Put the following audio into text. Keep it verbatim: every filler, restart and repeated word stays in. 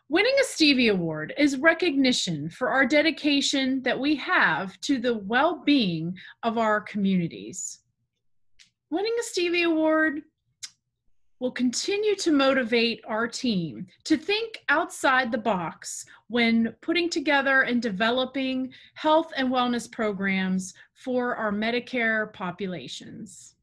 Winning a Stevie Award is recognition for our dedication that we have to the well-being of our communities. Winning a Stevie Award will continue to motivate our team to think outside the box when putting together and developing health and wellness programs for our Medicare populations.